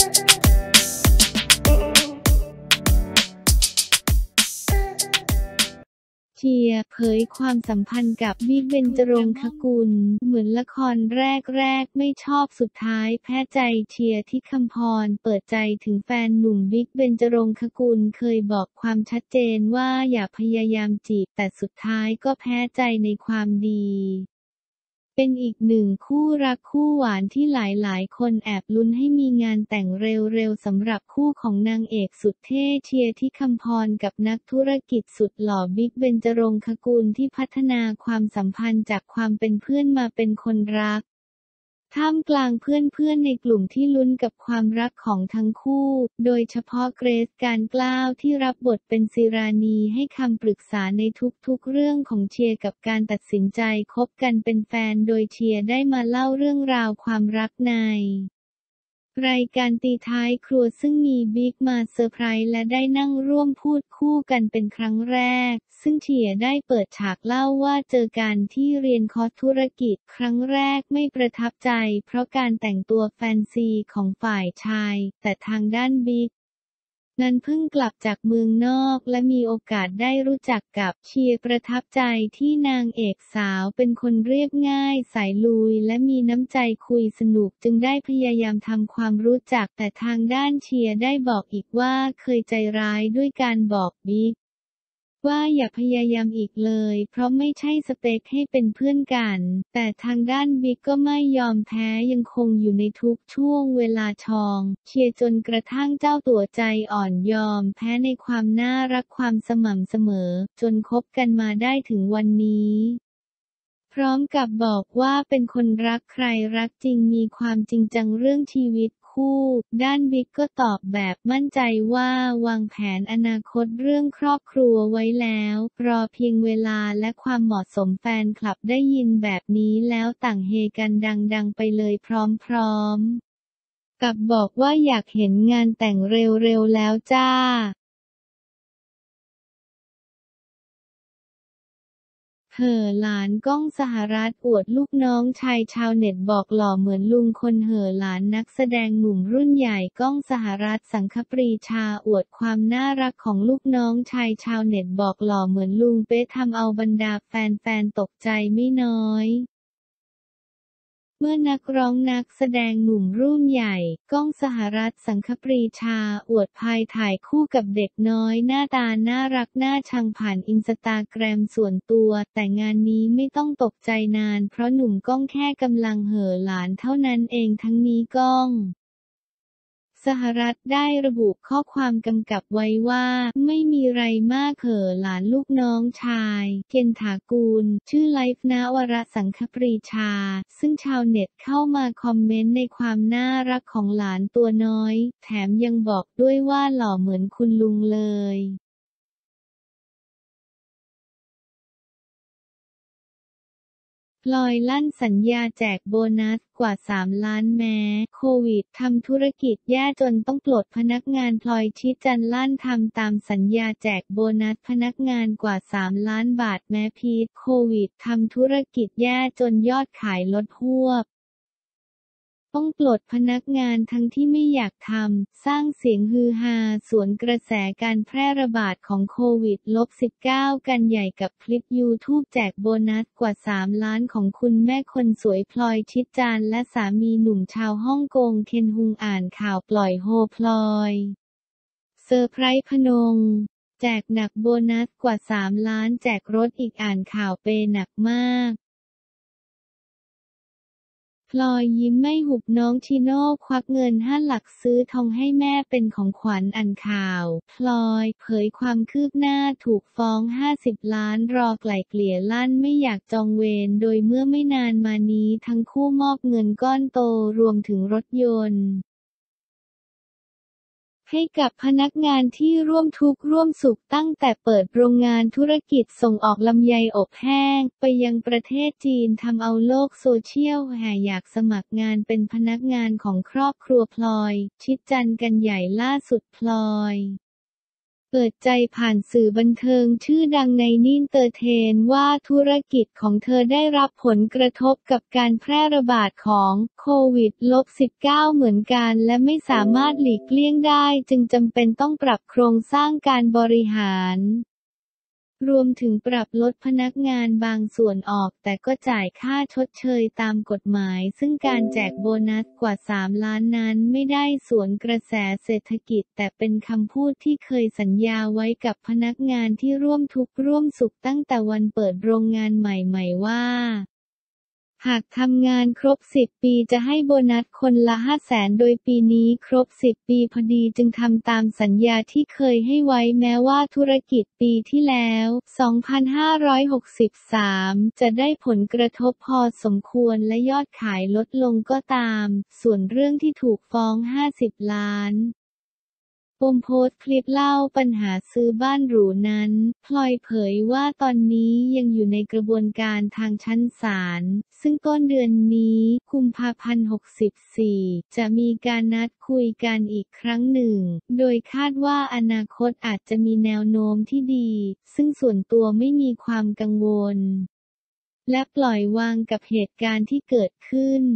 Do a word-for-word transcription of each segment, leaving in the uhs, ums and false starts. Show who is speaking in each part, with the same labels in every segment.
Speaker 1: เชียร์เผยความสัมพันธ์กับบิ๊กเบญจรงคกุลเหมือนละครแรกๆไม่ชอบสุดท้ายแพ้ใจเชียร์ที่คำพรเปิดใจถึงแฟนหนุ่มบิ๊กเบญจรงคกุลเคยบอกความชัดเจนว่าอย่าพยายามจีบแต่สุดท้ายก็แพ้ใจในความดีเป็นอีกหนึ่งคู่รักคู่หวานที่หลายๆคนแอบลุ้นให้มีงานแต่งเร็วๆสำหรับคู่ของนางเอกสุดเท่เชียร์ที่คำพรกับนักธุรกิจสุดหล่อบิ๊กเบญจรงคกุลที่พัฒนาความสัมพันธ์จากความเป็นเพื่อนมาเป็นคนรักท่ามกลางเพื่อนๆในกลุ่มที่ลุ้นกับความรักของทั้งคู่โดยเฉพาะเกรซการกล้าวที่รับบทเป็นศิรานีให้คำปรึกษาในทุกๆเรื่องของเชียร์กับการตัดสินใจคบกันเป็นแฟนโดยเชียร์ได้มาเล่าเรื่องราวความรักในรายการตีท้ายครัวซึ่งมีบิ๊กมาเซอร์ไพรส์และได้นั่งร่วมพูดคู่กันเป็นครั้งแรกซึ่งเชียร์ได้เปิดฉากเล่าว่าเจอกันที่เรียนคอร์สธุรกิจครั้งแรกไม่ประทับใจเพราะการแต่งตัวแฟนซีของฝ่ายชายแต่ทางด้านบิ๊กนั้นเพิ่งกลับจากเมืองนอกและมีโอกาสได้รู้จักกับเชียร์ประทับใจที่นางเอกสาวเป็นคนเรียบง่ายสายลุยและมีน้ำใจคุยสนุกจึงได้พยายามทำความรู้จักแต่ทางด้านเชียร์ได้บอกอีกว่าเคยใจร้ายด้วยการบอกบิ๊กว่าอย่าพยายามอีกเลยเพราะไม่ใช่สเปคให้เป็นเพื่อนกันแต่ทางด้านบิ๊กก็ไม่ยอมแพ้ยังคงอยู่ในทุกช่วงเวลาชองเชียร์จนกระทั่งเจ้าตัวใจอ่อนยอมแพ้ในความน่ารักความสม่ำเสมอจนคบกันมาได้ถึงวันนี้พร้อมกับบอกว่าเป็นคนรักใครรักจริงมีความจริงจังเรื่องชีวิตคู่ด้านบิ๊กก็ตอบแบบมั่นใจว่าวางแผนอนาคตเรื่องครอบครัวไว้แล้วรอเพียงเวลาและความเหมาะสมแฟนคลับได้ยินแบบนี้แล้วต่างเฮกันดังๆไปเลยพร้อมๆกับบอกว่าอยากเห็นงานแต่งเร็วๆแล้วจ้าเห่อหลานก้องสหรัฐอวดลูกน้องชายชาวเน็ตบอกหล่อเหมือนลุงคนเห่อหลานนักแสดงหนุ่มรุ่นใหญ่ก้องสหรัฐสังคปรีชาอวดความน่ารักของลูกน้องชายชาวเน็ตบอกหล่อเหมือนลุงเป๊ะทำเอาบรรดาแฟนๆตกใจไม่น้อยเมื่อนักร้องนักแสดงหนุ่มรุ่นใหญ่ก้องสหรัฐสังคปรีชาอวดภายถ่ายคู่กับเด็กน้อยหน้าตาน่ารักน่าชังผ่านอินสตาแกรมส่วนตัวแต่งานนี้ไม่ต้องตกใจนานเพราะหนุ่มก้องแค่กำลังเห่อหลานเท่านั้นเองทั้งนี้ก้องสหรัฐได้ระบุข้อความกำกับไว้ว่าไม่มีไรมากเห่อหลานลูกน้องชายเคนถากูลชื่อไลฟ์ณวรสังคปรีชาซึ่งชาวเน็ตเข้ามาคอมเมนต์ในความน่ารักของหลานตัวน้อยแถมยังบอกด้วยว่าหล่อเหมือนคุณลุงเลยพลอยลั่นสัญญาแจกโบนัสกว่าสามล้านแม้โควิดทำธุรกิจแย่จนต้องปลดพนักงานพลอยชิดจันทร์ลั่นทำตามสัญญาแจกโบนัสพนักงานกว่าสามล้านบาทแม้พิษโควิดทำธุรกิจแย่จนยอดขายลดฮวบต้องปลดพนักงานทั้งที่ไม่อยากทำสร้างเสียงฮือฮาสวนกระแสการแพร่ระบาดของโควิด สิบเก้า กันใหญ่กับคลิป ยูทูบ แจกโบนัสกว่าสามล้านของคุณแม่คนสวยพลอยชิดจันทร์และสามีหนุ่มชาวฮ่องกงเคนฮุงอ่านข่าวปล่อยโฮพลอยเซอร์ไพรส์พนงแจกหนักโบนัสกว่าสามล้านแจกรถอีกอ่านข่าวเปหนักมากพลอยยิ้มไม่หุบน้องชิโน่ควักเงินห้าหลักซื้อทองให้แม่เป็นของขวัญอ่านข่าวพลอยเผยความคืบหน้าถูกฟ้องห้าสิบล้านรอไกล่เกลี่ยลั่นไม่อยากจองเวรโดยเมื่อไม่นานมานี้ทั้งคู่มอบเงินก้อนโตรวมถึงรถยนต์ให้กับพนักงานที่ร่วมทุกข์ร่วมสุขตั้งแต่เปิดโรงงานธุรกิจส่งออกลำไยอบแห้งไปยังประเทศจีนทำเอาโลกโซเชียลแห่อยากสมัครงานเป็นพนักงานของครอบครัวพลอยชิดจันทร์กันใหญ่ล่าสุดพลอยเปิดใจผ่านสื่อบันเทิงชื่อดังในนิ่นเตอร์เทนว่าธุรกิจของเธอได้รับผลกระทบกับการแพร่ระบาดของโควิด สิบเก้า เหมือนกันและไม่สามารถหลีกเลี่ยงได้จึงจำเป็นต้องปรับโครงสร้างการบริหารรวมถึงปรับลดพนักงานบางส่วนออกแต่ก็จ่ายค่าชดเชยตามกฎหมายซึ่งการแจกโบนัสกว่าสามล้านนั้นไม่ได้สวนกระแสเศรษฐกิจแต่เป็นคำพูดที่เคยสัญญาไว้กับพนักงานที่ร่วมทุกข์ร่วมสุขตั้งแต่วันเปิดโรงงานใหม่ๆว่าหากทำงานครบสิบปีจะให้โบนัสคนละ ห้าแสน โดยปีนี้ครบสิบปีพอดีจึงทำตามสัญญาที่เคยให้ไว้แม้ว่าธุรกิจปีที่แล้ว สองพันห้าร้อยหกสิบสาม จะได้ผลกระทบพอสมควรและยอดขายลดลงก็ตามส่วนเรื่องที่ถูกฟ้องห้าสิบล้านปมโพสต์คลิปเล่าปัญหาซื้อบ้านหรูนั้นพลอยเผยว่าตอนนี้ยังอยู่ในกระบวนการทางชั้นศาลซึ่งต้นเดือนนี้กุมภาพันธ์หกสิบสี่จะมีการนัดคุยกันอีกครั้งหนึ่งโดยคาดว่าอนาคตอาจจะมีแนวโน้มที่ดีซึ่งส่วนตัวไม่มีความกังวลและปล่อยวางกับเหตุการณ์ที่เกิดขึ้น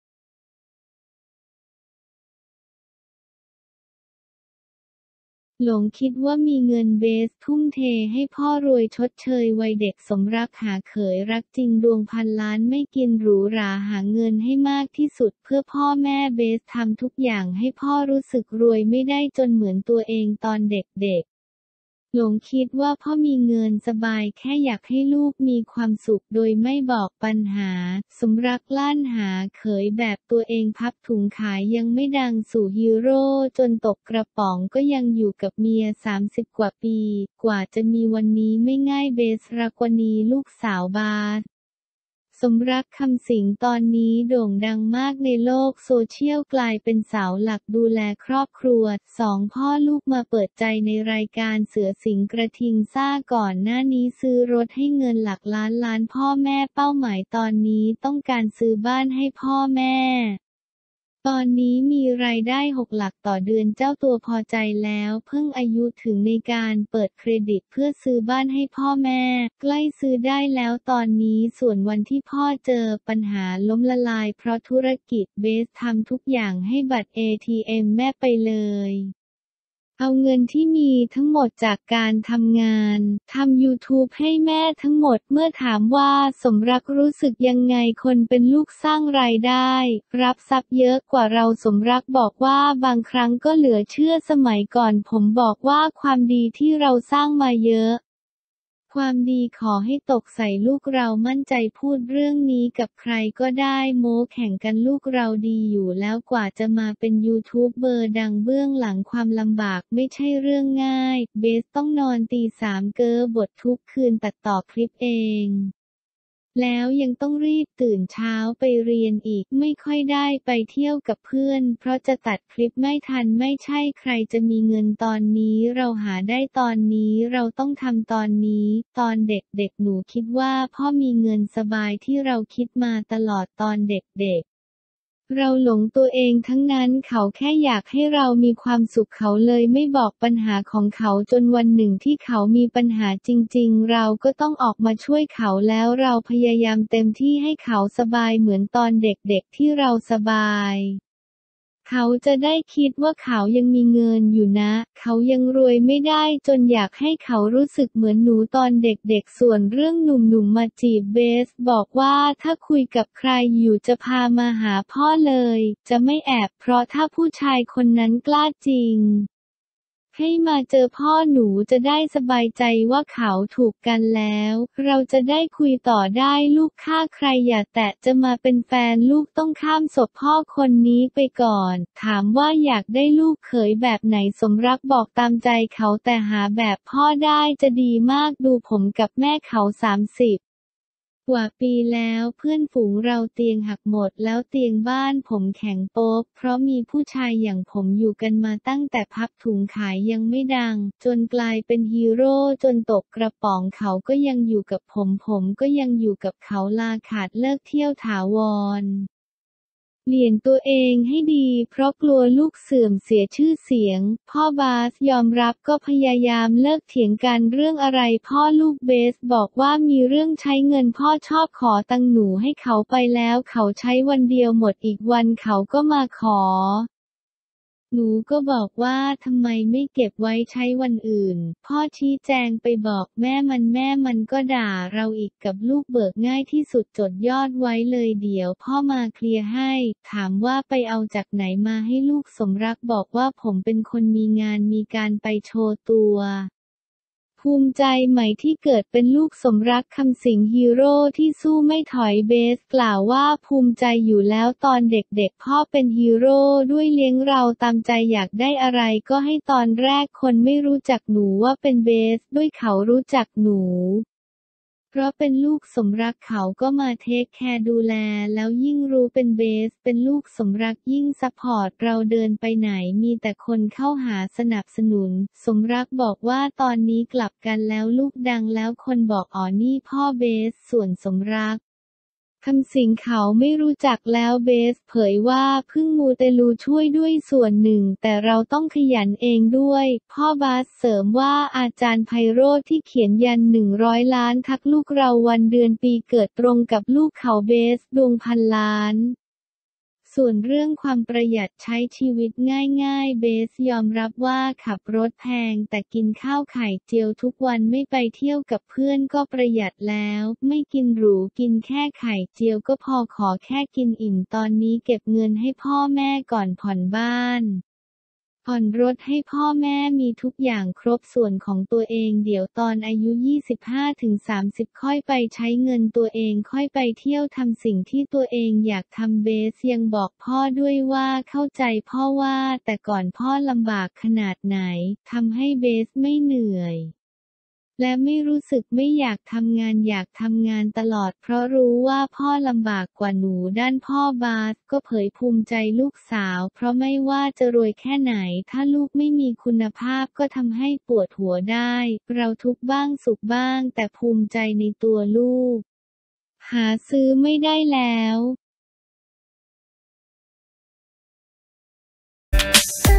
Speaker 1: หลงคิดว่ามีเงินเบสทุ่มเทให้พ่อรวยชดเชยวัยเด็กสมรักหาเขยรักจริงดวงพันล้านไม่กินหรูหราหาเงินให้มากที่สุดเพื่อพ่อแม่เบสทำทุกอย่างให้พ่อรู้สึกรวยไม่ได้จนเหมือนตัวเองตอนเด็กๆหลงคิดว่าพ่อมีเงินสบายแค่อยากให้ลูกมีความสุขโดยไม่บอกปัญหาสมรักลั่นหาเขยแบบตัวเองพับถุงขายยังไม่ดังสู่ฮีโร่จนตกกระป๋องก็ยังอยู่กับเมียสามสิบกว่าปีกว่าจะมีวันนี้ไม่ง่ายเบสรักวนีลูกสาวบาสสมรักคำสิงตอนนี้โด่งดังมากในโลกโซเชียลกลายเป็นเสาหลักดูแลครอบครัวสองพ่อลูกมาเปิดใจในรายการเสือสิงกระทิงซ่าก่อนหน้านี้ซื้อรถให้เงินหลักล้านล้านพ่อแม่เป้าหมายตอนนี้ต้องการซื้อบ้านให้พ่อแม่ตอนนี้มีรายได้หกหลักต่อเดือนเจ้าตัวพอใจแล้วเพิ่งอายุถึงในการเปิดเครดิตเพื่อซื้อบ้านให้พ่อแม่ใกล้ซื้อได้แล้วตอนนี้ส่วนวันที่พ่อเจอปัญหาล้มละลายเพราะธุรกิจเบสทำทุกอย่างให้บัตร เอ ที เอ็ม แม่ไปเลยเอาเงินที่มีทั้งหมดจากการทำงานทำ ยูทูบ ให้แม่ทั้งหมดเมื่อถามว่าสมรักรู้สึกยังไงคนเป็นลูกสร้างรายได้รับทรัพย์เยอะกว่าเราสมรักบอกว่าบางครั้งก็เหลือเชื่อสมัยก่อนผมบอกว่าความดีที่เราสร้างมาเยอะความดีขอให้ตกใส่ลูกเรามั่นใจพูดเรื่องนี้กับใครก็ได้โม้แข่งกันลูกเราดีอยู่แล้วกว่าจะมาเป็นยูทูบเบอร์ดังเบื้องหลังความลำบากไม่ใช่เรื่องง่ายเบสต้องนอนตีสามเก้อบททุกคืนตัดต่อคลิปเองแล้วยังต้องรีบตื่นเช้าไปเรียนอีกไม่ค่อยได้ไปเที่ยวกับเพื่อนเพราะจะตัดคลิปไม่ทันไม่ใช่ใครจะมีเงินตอนนี้เราหาได้ตอนนี้เราต้องทำตอนนี้ตอนเด็กๆหนูคิดว่าพ่อมีเงินสบายที่เราคิดมาตลอดตอนเด็กๆเราหลงตัวเองทั้งนั้นเขาแค่อยากให้เรามีความสุขเขาเลยไม่บอกปัญหาของเขาจนวันหนึ่งที่เขามีปัญหาจริงๆเราก็ต้องออกมาช่วยเขาแล้วเราพยายามเต็มที่ให้เขาสบายเหมือนตอนเด็กๆที่เราสบายเขาจะได้คิดว่าเขายังมีเงินอยู่นะเขายังรวยไม่ได้จนอยากให้เขารู้สึกเหมือนหนูตอนเด็กๆส่วนเรื่องหนุ่มๆมาจีบเบสบอกว่าถ้าคุยกับใครอยู่จะพามาหาพ่อเลยจะไม่แอบเพราะถ้าผู้ชายคนนั้นกล้าจริงให้มาเจอพ่อหนูจะได้สบายใจว่าเขาถูกกันแล้วเราจะได้คุยต่อได้ลูกฆ่าใครอย่าแตะจะมาเป็นแฟนลูกต้องข้ามศพพ่อคนนี้ไปก่อนถามว่าอยากได้ลูกเขยแบบไหนสมรักบอกตามใจเขาแต่หาแบบพ่อได้จะดีมากดูผมกับแม่เขาสามสิบกว่าปีแล้วเพื่อนฝูงเราเตียงหักหมดแล้วเตียงบ้านผมแข็งโป๊กเพราะมีผู้ชายอย่างผมอยู่กันมาตั้งแต่พับถุงขายยังไม่ดังจนกลายเป็นฮีโร่จนตกกระป๋องเขาก็ยังอยู่กับผมผมก็ยังอยู่กับเขาลาขาดเลิกเที่ยวถาวรเปลี่ยนตัวเองให้ดีเพราะกลัวลูกเสื่อมเสียชื่อเสียงพ่อบาสยอมรับก็พยายามเลิกเถียงกันเรื่องอะไรพ่อลูกเบสบอกว่ามีเรื่องใช้เงินพ่อชอบขอตังค์หนูให้เขาไปแล้วเขาใช้วันเดียวหมดอีกวันเขาก็มาขอหนูก็บอกว่าทำไมไม่เก็บไว้ใช้วันอื่นพ่อชี้แจงไปบอกแม่มันแม่มันก็ด่าเราอีกกับลูกเบิกง่ายที่สุดจดยอดไว้เลยเดี๋ยวพ่อมาเคลียร์ให้ถามว่าไปเอาจากไหนมาให้ลูกสมรักบอกว่าผมเป็นคนมีงานมีการไปโชว์ตัวภูมิใจไหมที่เกิดเป็นลูกสมรักคำสิงห์ฮีโร่ที่สู้ไม่ถอยเบสกล่าวว่าภูมิใจอยู่แล้วตอนเด็กๆพ่อเป็นฮีโร่ด้วยเลี้ยงเราตามใจอยากได้อะไรก็ให้ตอนแรกคนไม่รู้จักหนูว่าเป็นเบสด้วยเขารู้จักหนูเพราะเป็นลูกสมรักเขาก็มาเทคแคร์ดูแลแล้วยิ่งรู้เป็นเบสเป็นลูกสมรักยิ่งซัพพอร์ตเราเดินไปไหนมีแต่คนเข้าหาสนับสนุนสมรักบอกว่าตอนนี้กลับกันแล้วลูกดังแล้วคนบอกอ๋อนี่พ่อเบสส่วนสมรักคำสิงเขาไม่รู้จักแล้วเบสเผยว่าพึ่งมูเตลูช่วยด้วยส่วนหนึ่งแต่เราต้องขยันเองด้วยพ่อบาสเสริมว่าอาจารย์ไพโรจน์ที่เขียนยันหนึ่งร้อยล้านทักลูกเราวันเดือนปีเกิดตรงกับลูกเขาเบสดวงพันล้านส่วนเรื่องความประหยัดใช้ชีวิตง่ายๆเบสยอมรับว่าขับรถแพงแต่กินข้าวไข่เจียวทุกวันไม่ไปเที่ยวกับเพื่อนก็ประหยัดแล้วไม่กินหรูกินแค่ไข่เจียวก็พอขอแค่กินอิ่มตอนนี้เก็บเงินให้พ่อแม่ก่อนผ่อนบ้านผ่อนรถให้พ่อแม่มีทุกอย่างครบส่วนของตัวเองเดี๋ยวตอนอายุ ยี่สิบห้าถึงสามสิบ ค่อยไปใช้เงินตัวเองค่อยไปเที่ยวทำสิ่งที่ตัวเองอยากทำเบสยังบอกพ่อด้วยว่าเข้าใจพ่อว่าแต่ก่อนพ่อลำบากขนาดไหนทำให้เบสไม่เหนื่อยและไม่รู้สึกไม่อยากทำงานอยากทำงานตลอดเพราะรู้ว่าพ่อลำบากกว่าหนูด้านพ่อบาสก็เผยภูมิใจลูกสาวเพราะไม่ว่าจะรวยแค่ไหนถ้าลูกไม่มีคุณภาพก็ทำให้ปวดหัวได้เราทุกข์บ้างสุขบ้างแต่ภูมิใจในตัวลูกหาซื้อไม่ได้แล้ว